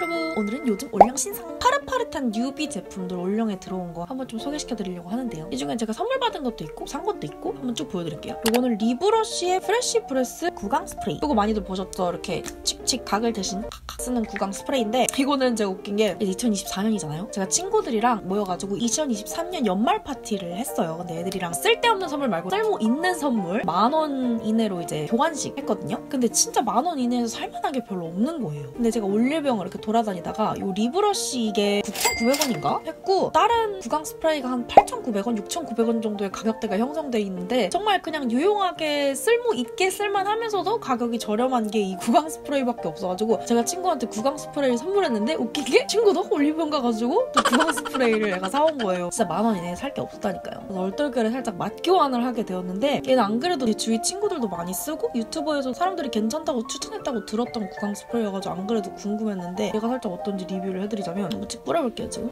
여러분, 오늘은 요즘 올영 신상 파릇파릇한 뉴비 제품들 올영에 들어온 거 한번 좀 소개시켜드리려고 하는데요. 이 중에 제가 선물 받은 것도 있고 산 것도 있고 한번 쭉 보여드릴게요. 이거는 리브러쉬의 프레쉬 프레스 구강 스프레이. 이거 많이들 보셨죠? 이렇게 칙칙 각을 대신 칵칵 쓰는 구강 스프레이인데, 이거는 제가 웃긴 게 2024년이잖아요. 제가 친구들이랑 모여가지고 2023년 연말 파티를 했어요. 근데 애들이랑 쓸데없는 선물 말고 쓸모 있는 선물 10,000원 이내로 이제 교환식 했거든요. 근데 진짜 10,000원 이내에서 살만한 게 별로 없는 거예요. 근데 제가 올리브영을 이렇게 돌아다니다가 이 리브러쉬 이게 9,900원인가? 했고, 다른 구강 스프레이가 한 8,900원, 6,900원 정도의 가격대가 형성돼 있는데, 정말 그냥 유용하게 쓸모 있게 쓸만하면서도 가격이 저렴한 게 이 구강 스프레이밖에 없어가지고 제가 친구한테 구강 스프레이를 선물했는데, 웃긴 게 친구도 올리브영 가가지고 또 구강 스프레이를 얘가 사온 거예요. 진짜 10,000원 이내에 살 게 없었다니까요. 그래서 얼떨결에 살짝 맛교환을 하게 되었는데, 얘는 안 그래도 제 주위 친구들도 많이 쓰고 유튜버에서 사람들이 괜찮다고 추천했다고 들었던 구강 스프레이여가지고 안 그래도 궁금했는데, 얘가 살짝 어떤지 리뷰를 해드리자면, 한번 쭉 뿌려볼게요 지금.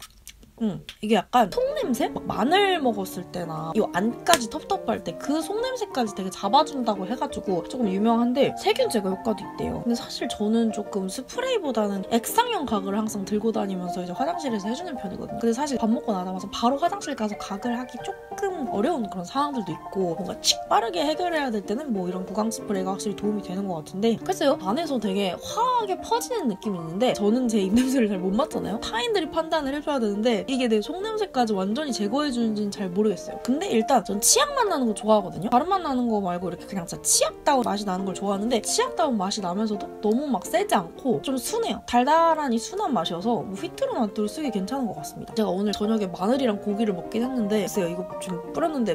이게 약간 속냄새? 막 마늘 먹었을 때나 이 안까지 텁텁할 때 그 속냄새까지 되게 잡아준다고 해가지고 조금 유명한데, 세균 제거 효과도 있대요. 근데 사실 저는 조금 스프레이보다는 액상형 가글을 항상 들고 다니면서 이제 화장실에서 해주는 편이거든요. 근데 사실 밥 먹고 나자마자 바로 화장실 가서 가글 하기 조금 어려운 그런 상황들도 있고, 뭔가 칙 빠르게 해결해야 될 때는 뭐 이런 구강 스프레이가 확실히 도움이 되는 것 같은데, 글쎄요, 안에서 되게 화하게 퍼지는 느낌이 있는데, 저는 제 입냄새를 잘 못 맡잖아요. 타인들이 판단을 해줘야 되는데 이게 내 속냄새까지 완전히 제거해주는지는 잘 모르겠어요. 근데 일단 전 치약맛 나는 거 좋아하거든요. 다른 맛 나는 거 말고 이렇게 그냥 진짜 치약다운 맛이 나는 걸 좋아하는데, 치약다운 맛이 나면서도 너무 막 세지 않고 좀 순해요. 달달하니 순한 맛이어서 뭐 휘뚜루 마뚜루 쓰기 괜찮은 것 같습니다. 제가 오늘 저녁에 마늘이랑 고기를 먹긴 했는데, 글쎄요, 이거 좀 뿌렸는데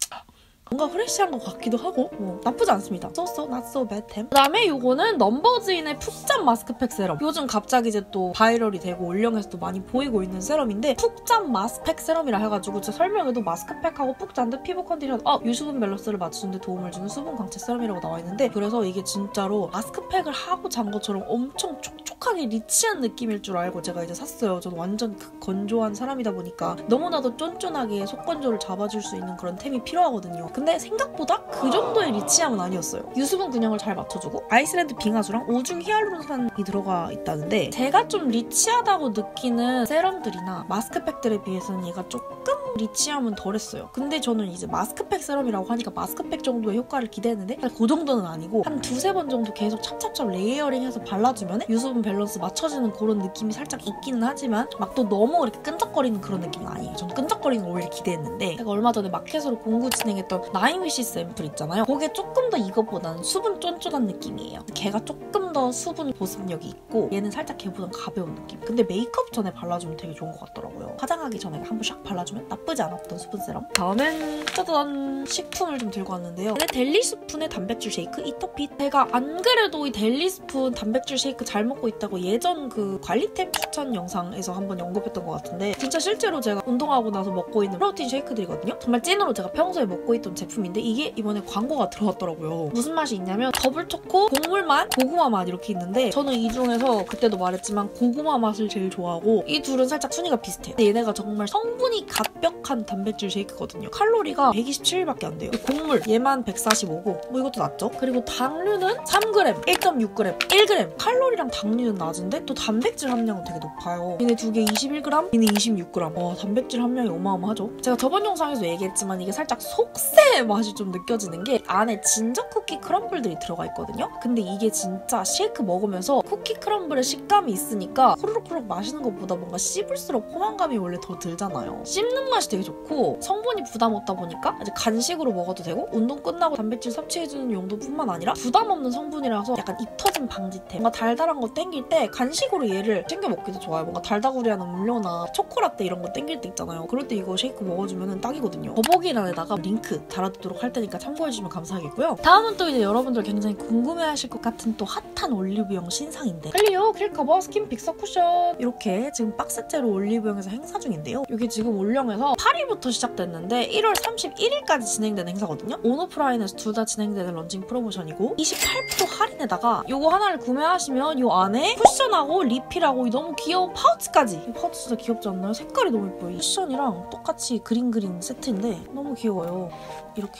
뭔가 프레쉬한 것 같기도 하고 뭐 나쁘지 않습니다. So not so bad. 그다음에 이거는 넘버즈인의 푹잠 마스크팩 세럼. 요즘 갑자기 이제 또 바이럴이 되고 올영에서도 많이 보이고 있는 세럼인데, 푹잠 마스크팩 세럼이라 해가지고 제 설명에도 마스크팩하고 푹잠 드 피부 컨디션 유수분 밸런스를 맞추는 데 도움을 주는 수분 강체 세럼이라고 나와 있는데, 그래서 이게 진짜로 마스크팩을 하고 잔 것처럼 엄청 촉촉하게 리치한 느낌일 줄 알고 제가 이제 샀어요. 저는 완전 건조한 사람이다 보니까 너무나도 쫀쫀하게 속 건조를 잡아줄 수 있는 그런 템이 필요하거든요. 근데 생각보다 그 정도의 리치함은 아니었어요. 유수분 균형을 잘 맞춰주고 아이슬란드 빙하수랑 오중 히알루론산이 들어가 있다는데, 제가 좀 리치하다고 느끼는 세럼들이나 마스크팩들에 비해서는 얘가 조금 리치함은 덜했어요. 근데 저는 이제 마스크팩 세럼이라고 하니까 마스크팩 정도의 효과를 기대했는데 그 정도는 아니고, 한 2-3번 정도 계속 찹찹찹 레이어링해서 발라주면 유수분 밸런스 맞춰지는 그런 느낌이 살짝 있기는 하지만 막 또 너무 이렇게 끈적거리는 그런 느낌은 아니에요. 저는 끈적거리는 걸 오히려 기대했는데, 제가 얼마 전에 마켓으로 공구 진행했던 나인위시스 앰플 있잖아요. 그게 조금 더 이것보다는 수분 쫀쫀한 느낌이에요. 걔가 조금 더 수분 보습력이 있고, 얘는 살짝 걔보다는 가벼운 느낌. 근데 메이크업 전에 발라주면 되게 좋은 것 같더라고요. 화장하기 전에 한 번 샥 발라주면 나쁘지 않았던 수분 세럼. 다음엔 짜잔, 식품을 좀 들고 왔는데요. 근데 델리스푼의 단백질 쉐이크 이터핏. 제가 안 그래도 이 델리스푼 단백질 쉐이크 잘 먹고 있다고 예전 그 관리템 추천 영상에서 한번 언급했던 것 같은데, 진짜 실제로 제가 운동하고 나서 먹고 있는 프로틴 쉐이크들이거든요. 정말 찐으로 제가 평소에 먹고 있던 제품인데, 이게 이번에 광고가 들어왔더라고요. 무슨 맛이 있냐면 더블 초코, 곡물 맛, 고구마 맛 이렇게 있는데, 저는 이 중에서 그때도 말했지만 고구마 맛을 제일 좋아하고, 이 둘은 살짝 순위가 비슷해요. 근데 얘네가 정말 성분이 갑벽한 단백질 쉐이크거든요. 칼로리가 127밖에 안 돼요. 곡물 얘만 145고 뭐 이것도 낮죠? 그리고 당류는 3g, 1.6g, 1g. 칼로리랑 당류는 낮은데 또 단백질 함량은 되게 높아요. 얘네 두 개 21g, 얘네 26g. 와, 단백질 함량이 어마어마하죠? 제가 저번 영상에서 얘기했지만 이게 살짝 속세 맛이 좀 느껴지는 게, 안에 진저 쿠키 크럼블들이 들어가 있거든요. 근데 이게 진짜 쉐이크 먹으면서 쿠키 크럼블의 식감이 있으니까 호로록호록 마시는 것보다 뭔가 씹을수록 포만감이 원래 더 들잖아요. 씹는 맛이 되게 좋고, 성분이 부담 없다 보니까 이제 간식으로 먹어도 되고, 운동 끝나고 단백질 섭취해주는 용도뿐만 아니라 부담 없는 성분이라서 약간 입 터짐 방지템. 뭔가 달달한 거 땡길 때 간식으로 얘를 챙겨 먹기도 좋아요. 뭔가 달다구리한 음료나 초코라떼 이런 거 땡길 때 있잖아요. 그럴 때 이거 쉐이크 먹어주면 딱이거든요. 더보기란에다가 링크 달아두도록 할 테니까 참고해주시면 감사하겠고요. 다음은 또 이제 여러분들 굉장히 궁금해하실 것 같은 또 핫한 올리브영 신상인데, 클리오 킬커버 스킨 픽서 쿠션. 이렇게 지금 박스째로 올리브영에서 행사 중인데요. 이게 지금 올영에서 8일부터 시작됐는데 1월 31일까지 진행되는 행사거든요. 온오프라인에서 둘 다 진행되는 런칭 프로모션이고, 28% 할인에다가 이거 하나를 구매하시면 이 안에 쿠션하고 리필하고 이 너무 귀여운 파우치까지. 이 파우치 진짜 귀엽지 않나요? 색깔이 너무 예뻐요. 쿠션이랑 똑같이 그린 세트인데 너무 귀여워요. 이렇게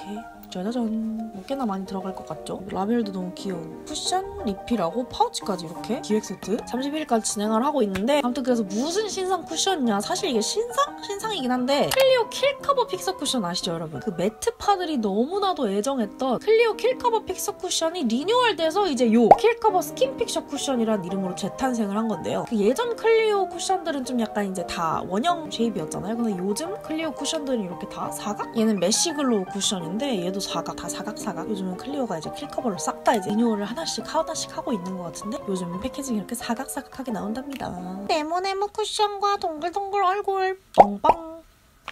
짜자잔. 뭐 꽤나 많이 들어갈 것 같죠? 라벨도 너무 귀여운 쿠션, 리필하고 파우치까지 이렇게 기획 세트 31일까지 진행을 하고 있는데 아무튼 그래서 무슨 신상 쿠션이냐. 사실 이게 신상이긴 한데 클리오 킬커버 픽서 쿠션 아시죠 여러분? 그 매트파들이 너무나도 애정했던 클리오 킬커버 픽서 쿠션이 리뉴얼돼서 이제 요 킬커버 스킨 픽셔 쿠션이라는 이름으로 재탄생을 한 건데요. 그 예전 클리오 쿠션들은 좀 약간 이제 다 원형 쉐입이었잖아요. 근데 요즘 클리오 쿠션들은 이렇게 다 사각? 얘는 메쉬글로우 쿠션인데 얘도 사각, 다 사각. 요즘은 클리오가 이제 킬커버를 싹 다 이제 리뉴얼을 하나씩 하고 있는 것 같은데 요즘 패키징이 이렇게 사각사각하게 나온답니다. 네모네모 쿠션과 동글동글 얼굴 빵빵.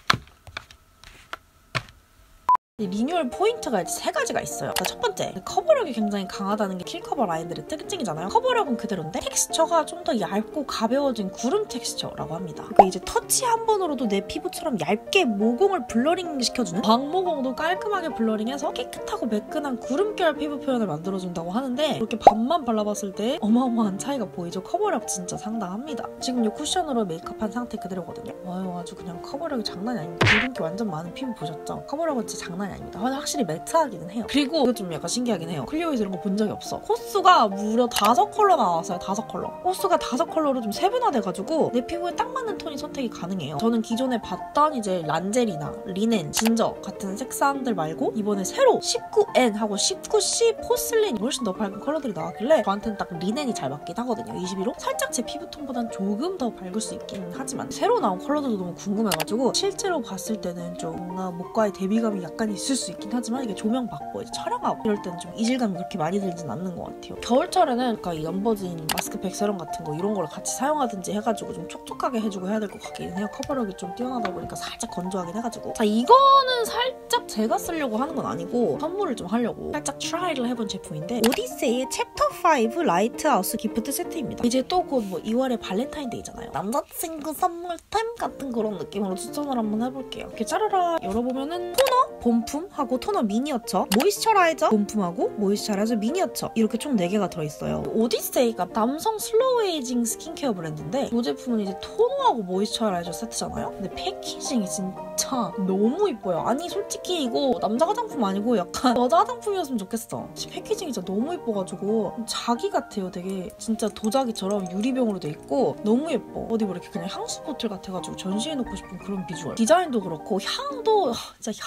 리뉴얼 포인트가 이제 3가지가 있어요. 첫 번째, 커버력이 굉장히 강하다는 게 킬커버 라인들의 특징이잖아요. 커버력은 그대로인데 텍스처가 좀 더 얇고 가벼워진 구름 텍스처라고 합니다. 그리고 이제 터치 한 번으로도 내 피부처럼 얇게 모공을 블러링 시켜주는 광모공도 깔끔하게 블러링해서 깨끗하고 매끈한 구름결 피부 표현을 만들어준다고 하는데 이렇게 반만 발라봤을 때 어마어마한 차이가 보이죠. 커버력 진짜 상당합니다. 지금 이 쿠션으로 메이크업한 상태 그대로거든요. 아주 그냥 커버력이 장난이 아닙니다. 붉은기 완전 많은 피부 보셨죠? 커버력은 진짜 장난이 아닙니다. 확실히 매트하기는 해요. 그리고 이거 좀 약간 신기하긴 해요. 클리오에서 이런 거 본 적이 없어. 호수가 무려 5컬러 나왔어요. 5컬러. 호수가 5컬러로 좀 세분화돼가지고 내 피부에 딱 맞는 톤이 선택이 가능해요. 저는 기존에 봤던 이제 란제리나 리넨, 진저 같은 색상들 말고 이번에 새로 19N 하고 19C 포슬린이 훨씬 더 밝은 컬러들이 나왔길래 저한테는 딱 리넨이 잘 맞긴 하거든요. 21호. 살짝 제 피부톤보단 조금 더 밝을 수 있긴 하지만 새로 나온 컬러들도 너무 궁금해가지고 실제로 봤을 때는 좀 뭔가 목과의 대비감이 약간 있을 수 있긴 하지만 이게 조명 받고 이제 촬영하고 이럴 때는 좀 이질감이 그렇게 많이 들진 않는 것 같아요. 겨울철에는 그러니까 이 연버진 마스크팩 세럼 같은 거 이런 걸 같이 사용하든지 해가지고 좀 촉촉하게 해주고 해야 될 것 같긴 해요. 커버력이 좀 뛰어나다 보니까 살짝 건조하긴 해가지고. 자, 이거는 살짝 제가 쓰려고 하는 건 아니고 선물을 좀 하려고 살짝 트라이를 해본 제품인데 오디세이의 챕터 5 라이트하우스 기프트 세트입니다. 이제 또 곧 뭐 2월에 발렌타인데이잖아요. 남자친구 선물템 같은 그런 느낌으로 추천을 한번 해볼게요. 이렇게 짜르라 열어보면은 토너, 본품하고 토너 미니어처, 모이스처라이저, 본품하고 모이스처라이저 미니어처 이렇게 총 4개가 들어있어요. 오디세이가 남성 슬로우 에이징 스킨케어 브랜드인데 이 제품은 이제 토너하고 모이스처라이저 세트잖아요. 근데 패키징이 진짜 너무 이뻐요. 아니 솔직히 이거 남자 화장품 아니고 약간 여자 화장품이었으면 좋겠어. 패키징이 진짜 너무 이뻐가지고 자기 같아요. 되게 진짜 도자기처럼 유리병으로 돼 있고 너무 예뻐. 어디 뭐 이렇게 그냥 향수 보틀 같아가지고 전시해놓고 싶은 그런 비주얼. 디자인도 그렇고 향도 진짜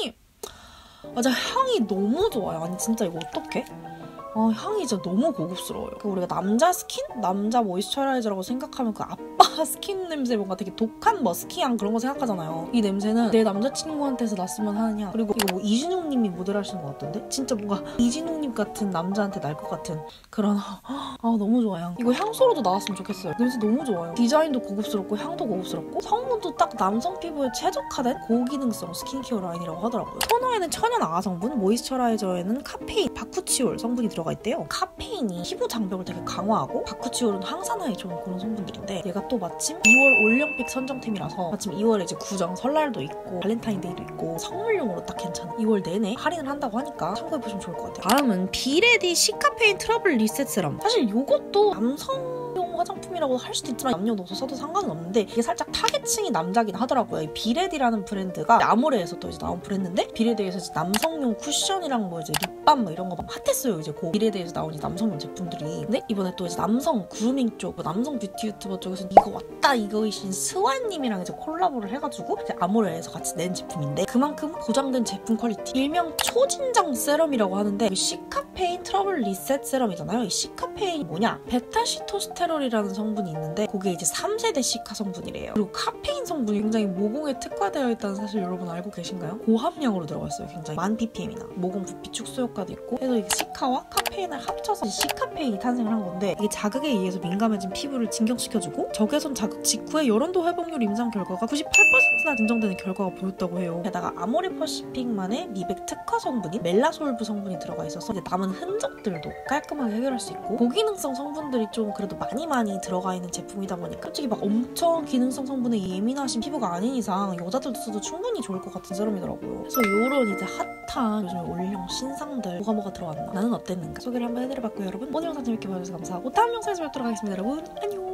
향이 너무 좋아요. 아니 진짜 이거 어떡해? 향이 진짜 너무 고급스러워요. 우리가 남자 스킨? 남자 모이스처라이저라고 생각하면 그 아빠 스킨 냄새 뭔가 되게 독한 머스키향 그런 거 생각하잖아요. 이 냄새는 내 남자친구한테서 났으면 하는 향. 그리고 이거 뭐 이진욱님이 모델하시는 것 같던데? 진짜 뭔가 이진욱님 같은 남자한테 날 것 같은 그런 너무 좋아요. 이거 향수로도 나왔으면 좋겠어요. 냄새 너무 좋아요. 디자인도 고급스럽고 향도 고급스럽고 성분도 딱 남성 피부에 최적화된 고기능성 스킨케어 라인이라고 하더라고요. 토너에는 천연 아성분, 모이스처라이저에는 카페인, 바쿠치올 성분이 들어가 있대요. 카페인이 피부 장벽을 되게 강화하고 바쿠치올은 항산화에 좋은 그런 성분들인데 얘가 또 마침 2월 올림픽 선정템이라서 마침 2월에 이제 구정 설날도 있고 발렌타인데이도 있고 선물용으로 딱 괜찮아. 2월 내내 할인을 한다고 하니까 참고해보시면 좋을 것 같아요. 다음은 비레디 시카페인 트러블 리셋 세럼. 사실 이것도 남성용 화장품이라고 할 수도 있지만 남녀노소 써도 상관은 없는데 이게 살짝 타겟층이 남자긴 하더라고요. 이 비레디라는 브랜드가 아모레에서 또 이제 나온 브랜드인데 비레디에서 이제 남성용 쿠션이랑 뭐 이제 립밤 뭐 이런 거 막 핫했어요. 이제 비레디에서 나온 이 남성용 제품들이. 근데 이번에 또 이제 남성 그루밍 쪽, 남성 뷰티 유튜버 쪽에서 이거 왔다 이거이신 스완님이랑 이제 콜라보를 해가지고 이제 아모레에서 같이 낸 제품인데 그만큼 보장된 제품 퀄리티. 일명 초진정 세럼이라고 하는데 시카페인 트러블 리셋 세럼이잖아요. 이 시카페인이 뭐냐? 베타시토스테롤이라는 성분이 있는데 그게 이제 3세대 시카 성분이래요. 그리고 카페인 성분이 굉장히 모공에 특화되어 있다는 사실 여러분 알고 계신가요? 고함량으로 들어가 있어요. 굉장히 만 ppm이나 모공 부피 축소 효과도 있고 그래서 이게 시카와 카페인을 합쳐서 시카페인이 탄생을 한 건데 이게 자극에 의해서 민감해진 피부를 진정시켜주고 적외선 자극 직후에 열온도 회복률 임상 결과가 98%나 증정되는 결과가 보였다고 해요. 게다가 아모레퍼시픽만의 미백 특화 성분인 멜라솔브 성분이 들어가 있어서 이제 남은 흔적들도 깔끔하게 해결할 수 있고 고기능성 성분들이 좀 그래도 많이 들어가 있는 제품이다 보니까 솔직히 막 엄청 기능성 성분에 예민하신 피부가 아닌 이상 여자들도 써도 충분히 좋을 것 같은 세럼이더라고요. 그래서 요런 이제 핫한 요즘에 올영 신상들 뭐가 들어왔나 나는 어땠는가 소개를 한번 해드려봤고요. 여러분 오늘 영상 재밌게 봐주셔서 감사하고 다음 영상에서 뵙도록 하겠습니다. 여러분 안녕.